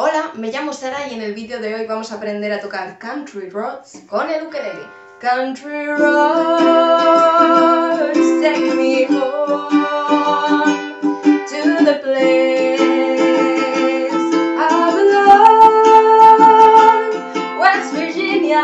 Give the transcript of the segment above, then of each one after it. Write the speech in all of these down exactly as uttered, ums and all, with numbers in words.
Hola, me llamo Sara y en el vídeo de hoy vamos a aprender a tocar Country Roads con el ukelele. Country roads, take me home to the place I belong, West Virginia,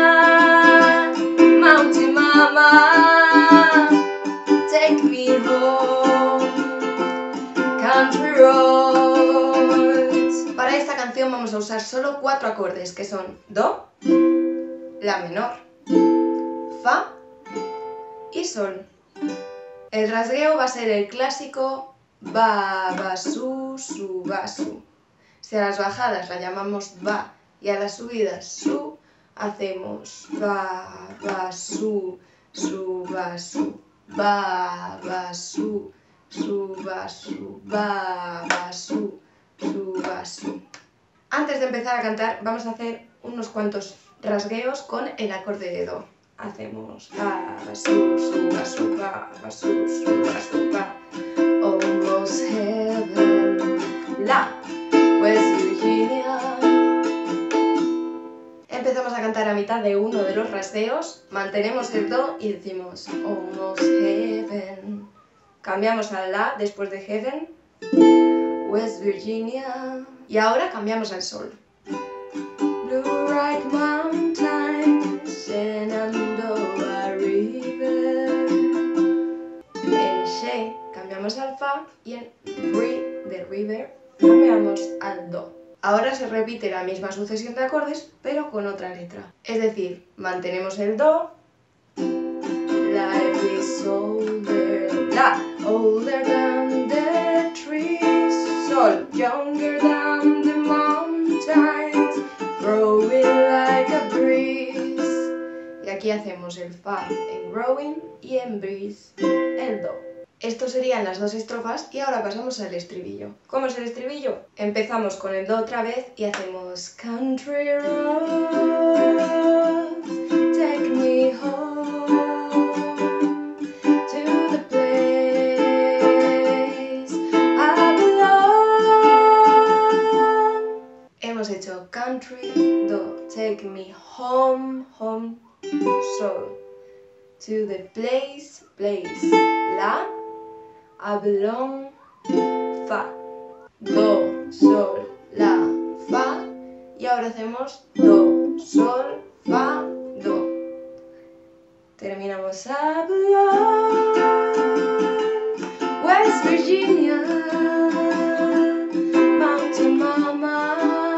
Mountain Mama, take me home, country roads. Para esta canción vamos a usar solo cuatro acordes, que son Do, La menor, Fa y Sol. El rasgueo va a ser el clásico Ba, Ba, Su, Su, Ba, Su. Si a las bajadas la llamamos Ba y a las subidas Su, hacemos Ba, Ba, Su, Su, Ba, Su. Ba, Ba, Su, Su, Ba, Su. Ba, Ba, Su, Su, Ba, Su. Antes de empezar a cantar vamos a hacer unos cuantos rasgueos con el acorde de Do. Hacemos Ba, Ba, Su, Su, Ba, Su, Ba, Ba, Su, Su, Ba, Su, Ba. Almost heaven, La, West Virginia. Empezamos a cantar a mitad de uno de los rasgueos, mantenemos el Do y decimos Almost heaven. Cambiamos al La después de heaven, West Virginia. Y ahora cambiamos al Sol. Blue Ridge Mountains, Shenandoah River. En She cambiamos al Fa y en Ri de River cambiamos al Do. Ahora se repite la misma sucesión de acordes, pero con otra letra. Es decir, mantenemos el Do, Life is older, La, older than the trees, Sol, younger than the mountains, growing like a breeze. Y aquí hacemos el Fa en growing y en breeze el Do. Esto serían las dos estrofas y ahora pasamos al estribillo. ¿Cómo es el estribillo? Empezamos con el Do otra vez y hacemos Country roads, take me home to the place I belong. Hemos hecho Country, Do, take me home, home, Sol, to the place, place, La, I belong, Fa, Do, Sol, La, Fa, y ahora hacemos Do, Sol, Fa, Do. Terminamos I belong, West Virginia, Mountain Mama,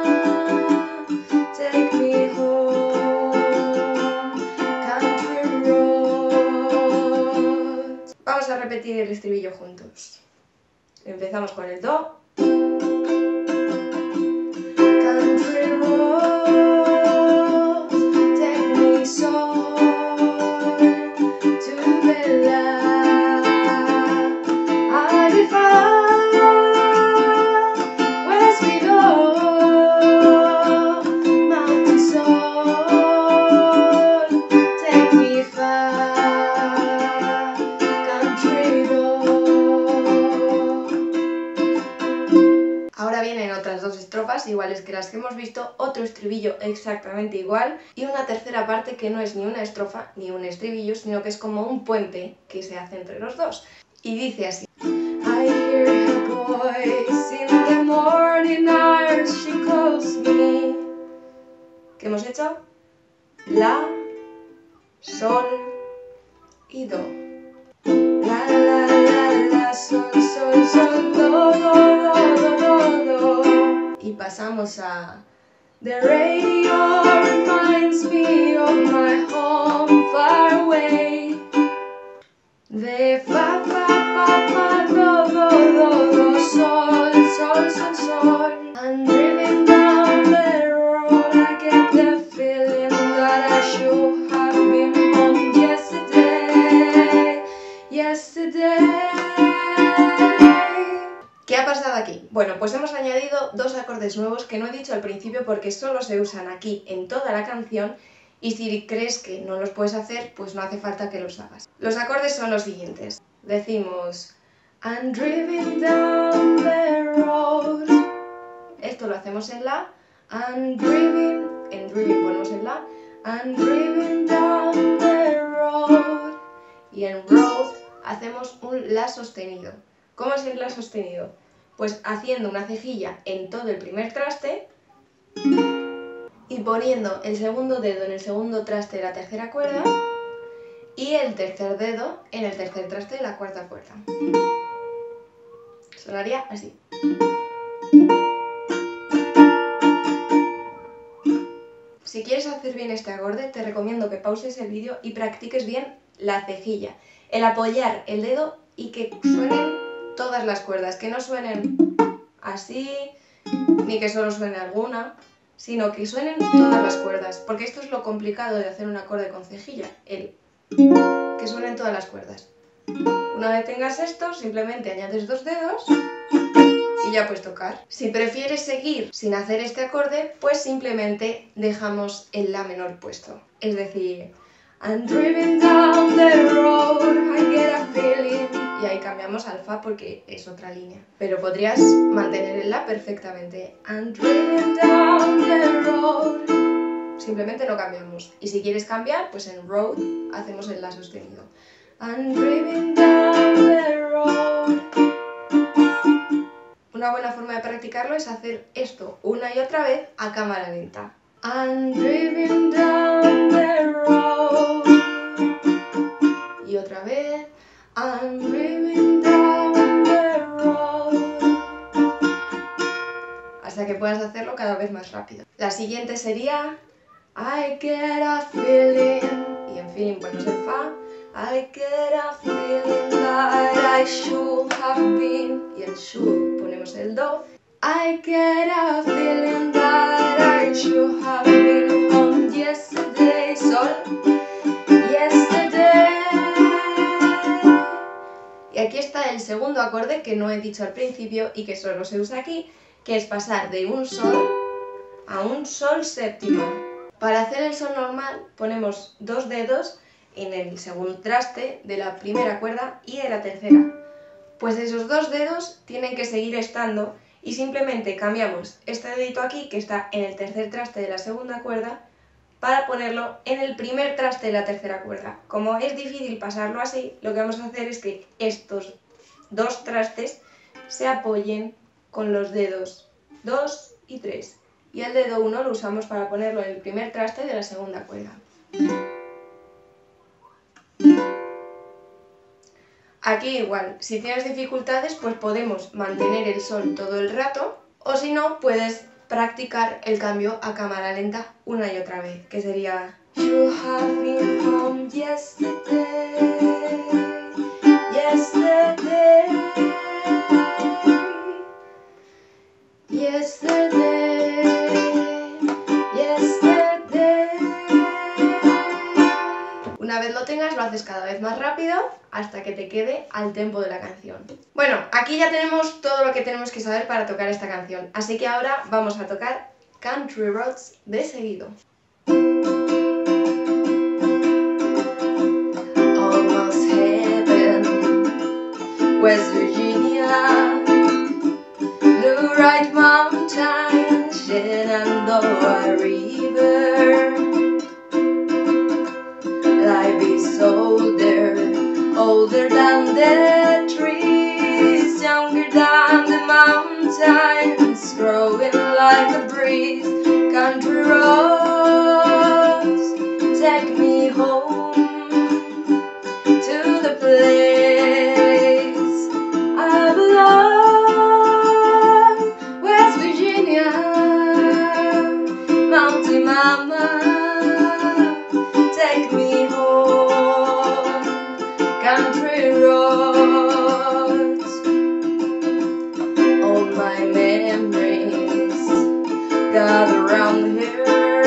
take me home, country roads. Vamos a repetir el estribillo juntos. Empezamos con el Do. Country roads, take me so to the land I defy. West we go, mountain soul, take me far, country road. Ahora vienen otras dos estrofas iguales que las que hemos visto, otro estribillo exactamente igual y una tercera parte que no es ni una estrofa ni un estribillo, sino que es como un puente que se hace entre los dos. Y dice así: I hear her voice in the morning hours, she calls me. ¿Qué hemos hecho? La, Sol y Do. La, la, la, la, Sol, Sol, Sol, Do, Do, Do, Do, Do, Do. Y pasamos a The radio reminds me of my home far away. De fa, fa, fa, fa, do, do, do, do, sol, sol, sol, sol. I'm driving down the road, I get the feeling that I should have been home yesterday, yesterday. ¿Qué ha pasado aquí? Bueno, pues hemos añadido dos acordes nuevos que no he dicho al principio porque solo se usan aquí en toda la canción y si crees que no los puedes hacer, pues no hace falta que los hagas. Los acordes son los siguientes. Decimos I'm driving down the road. esto lo hacemos en la. I'm driving, en driving ponemos en la. I'm driving down the road. Y en road hacemos un la sostenido. ¿Cómo es el la sostenido? Pues haciendo una cejilla en todo el primer traste y poniendo el segundo dedo en el segundo traste de la tercera cuerda y el tercer dedo en el tercer traste de la cuarta cuerda. Sonaría así. Si quieres hacer bien este acorde, te recomiendo que pauses el vídeo y practiques bien la cejilla, el apoyar el dedo y que suenen todas las cuerdas, que no suenen así, ni que solo suene alguna, sino que suenen todas las cuerdas, porque esto es lo complicado de hacer un acorde con cejilla, el que suenen todas las cuerdas. Una vez tengas esto, simplemente añades dos dedos y ya puedes tocar. Si prefieres seguir sin hacer este acorde, pues simplemente dejamos el la menor puesto. Es decir, I'm driving down the road, I get a feeling. Y ahí cambiamos al fa porque es otra línea. Pero podrías mantener el la perfectamente. I'm driving down the road. Simplemente no cambiamos. Y si quieres cambiar, pues en road hacemos el la sostenido. I'm driving down the road. Una buena forma de practicarlo es hacer esto una y otra vez a cámara lenta. I'm driving down the road. Y otra vez. I'm driving down the road. Hasta que puedas hacerlo cada vez más rápido. La siguiente sería I get a feeling. Y en feeling ponemos el fa. I get a feeling that I should have been. Y en should ponemos el do. I get a feeling that I should have been home yesterday. Sol. Yesterday. Y aquí está el segundo acorde que no he dicho al principio y que solo se usa aquí, que es pasar de un sol a un sol séptimo. Para hacer el sol normal ponemos dos dedos en el segundo traste de la primera cuerda y de la tercera. Pues esos dos dedos tienen que seguir estando y simplemente cambiamos este dedito aquí, que está en el tercer traste de la segunda cuerda, para ponerlo en el primer traste de la tercera cuerda. Como es difícil pasarlo así, lo que vamos a hacer es que estos dos trastes se apoyen con los dedos dos y tres. Y el dedo uno lo usamos para ponerlo en el primer traste de la segunda cuerda. Aquí igual, si tienes dificultades, pues podemos mantener el sol todo el rato, o si no, puedes practicar el cambio a cámara lenta una y otra vez, que sería You have been home yesterday, yesterday, yesterday, yesterday. Una vez lo tengas, lo haces cada vez más rápido hasta que te quede al tempo de la canción. Bueno, aquí ya tenemos todo lo que tenemos que saber para tocar esta canción, así que ahora vamos a tocar Country Roads de seguido. Almost heaven, West Virginia, Blue Ridge Mountains, Shenandoah River. Life is older, older than the trees, younger than the mountains, growing like a breeze. Country roads, take me home to the place I belong. West Virginia, Mountain Mama, take me home. Country roads, all my memories gather round here.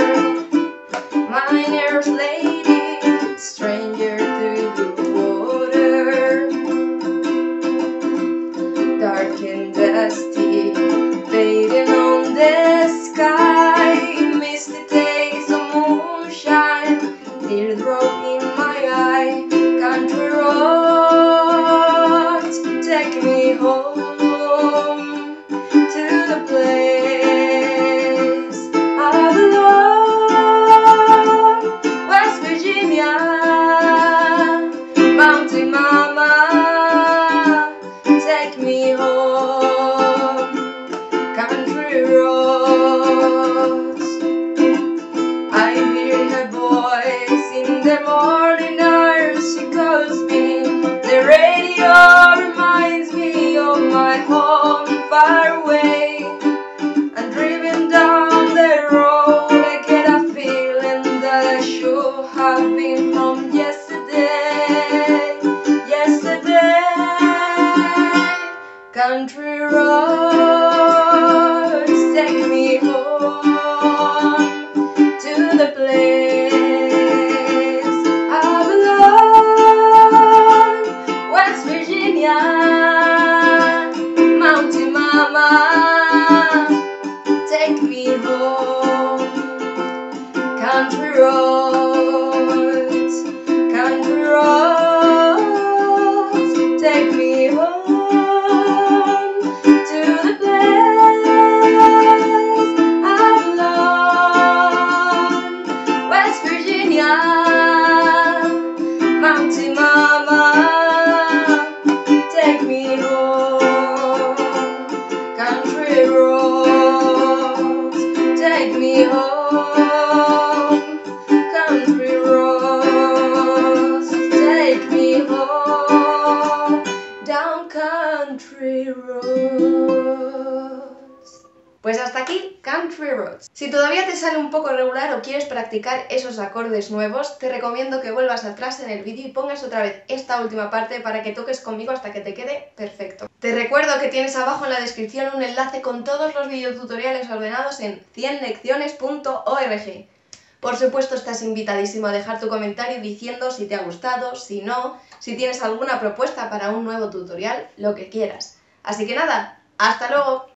My nurse lady, stranger to the water, dark and dusty, fading on the sky, misty days of moonshine, teardrop in my eye. Country roads, take me home to the place home. Country roads, country roads, take me home to the place I belong. West Virginia, Mountain Mama, take me home. Country roads, take me home. Country roads, take me home. Down country roads. Pues hasta aquí Country Roads. Si todavía te sale un poco regular o quieres practicar esos acordes nuevos, te recomiendo que vuelvas atrás en el vídeo y pongas otra vez esta última parte para que toques conmigo hasta que te quede perfecto. Te recuerdo que tienes abajo en la descripción un enlace con todos los videotutoriales ordenados en cien lecciones punto org. Por supuesto, estás invitadísimo a dejar tu comentario diciendo si te ha gustado, si no, si tienes alguna propuesta para un nuevo tutorial, lo que quieras. Así que nada, ¡hasta luego!